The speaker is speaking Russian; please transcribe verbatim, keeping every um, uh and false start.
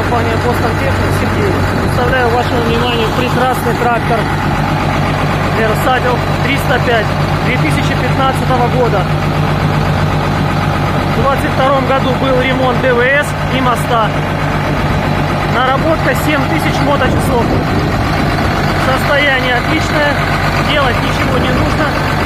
компания Boston Техник, Сергей. Представляю вашему вниманию прекрасный трактор Versatile триста пять две тысячи пятнадцатого года. В двадцать втором году был ремонт ДВС и моста. Наработка семь тысяч моточасов. Состояние отличное, делать ничего не нужно.